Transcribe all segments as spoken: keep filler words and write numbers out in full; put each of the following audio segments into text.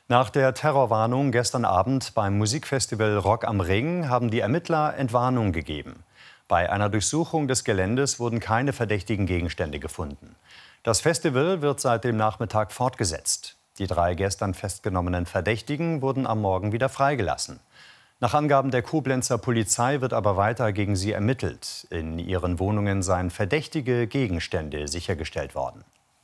Nach der Terrorwarnung gestern Abend beim Musikfestival Rock am Ring haben die Ermittler Entwarnung gegeben. Bei einer Durchsuchung des Geländes wurden keine verdächtigen Gegenstände gefunden. Das Festival wird seit dem Nachmittag fortgesetzt. Die drei gestern festgenommenen Verdächtigen wurden am Morgen wieder freigelassen. Nach Angaben der Koblenzer Polizei wird aber weiter gegen sie ermittelt. In ihren Wohnungen seien verdächtige Gegenstände sichergestellt worden.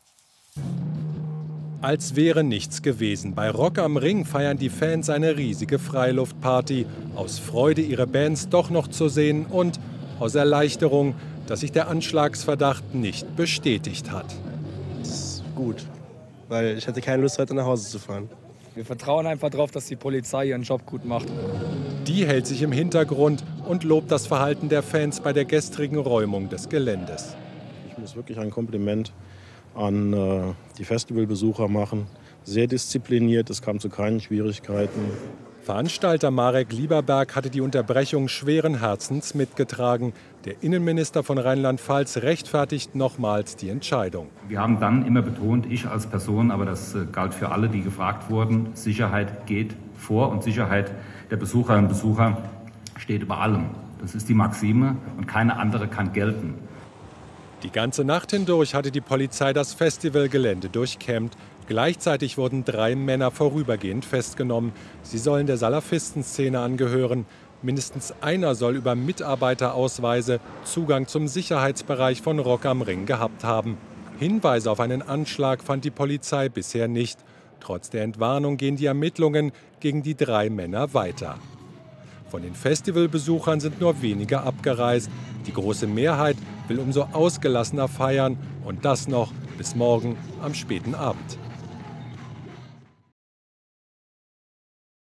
Als wäre nichts gewesen. Bei Rock am Ring feiern die Fans eine riesige Freiluftparty. Aus Freude, ihre Bands doch noch zu sehen und aus Erleichterung, dass sich der Anschlagsverdacht nicht bestätigt hat. Das ist gut, weil ich hatte keine Lust, heute nach Hause zu fahren. Wir vertrauen einfach darauf, dass die Polizei ihren Job gut macht. Die hält sich im Hintergrund und lobt das Verhalten der Fans bei der gestrigen Räumung des Geländes. Ich muss wirklich ein Kompliment an äh, die Festivalbesucher machen. Sehr diszipliniert, es kam zu keinen Schwierigkeiten. Veranstalter Marek Lieberberg hatte die Unterbrechung schweren Herzens mitgetragen. Der Innenminister von Rheinland-Pfalz rechtfertigt nochmals die Entscheidung. Wir haben dann immer betont, ich als Person, aber das äh, galt für alle, die gefragt wurden, Sicherheit geht vor und Sicherheit der Besucherinnen und Besucher steht über allem. Das ist die Maxime und keine andere kann gelten. Die ganze Nacht hindurch hatte die Polizei das Festivalgelände durchkämmt. Gleichzeitig wurden drei Männer vorübergehend festgenommen. Sie sollen der Salafistenszene angehören. Mindestens einer soll über Mitarbeiterausweise Zugang zum Sicherheitsbereich von Rock am Ring gehabt haben. Hinweise auf einen Anschlag fand die Polizei bisher nicht. Trotz der Entwarnung gehen die Ermittlungen gegen die drei Männer weiter. Von den Festivalbesuchern sind nur wenige abgereist. Die große Mehrheit will umso ausgelassener feiern und das noch bis morgen am späten Abend.